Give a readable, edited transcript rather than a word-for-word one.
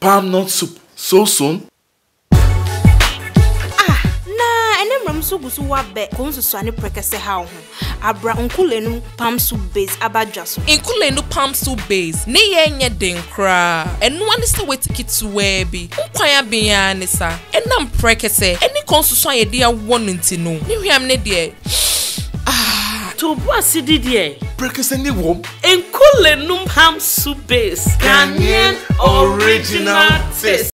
palm nut soup so soon? So gusu wabe konsu swani Prekese ha ho abra Nkulenu palm soup base abadwaso Nkulenu palm soup base ne ye nye den kra eno ane se wetikiti we bi nkwan abia ne sa enam Prekese eni konsu swan ye dia wonu ntino ne hwam ne de to boasi didie Prekese ni wom Nkulenu palm soup base Ghanaian Original Taste.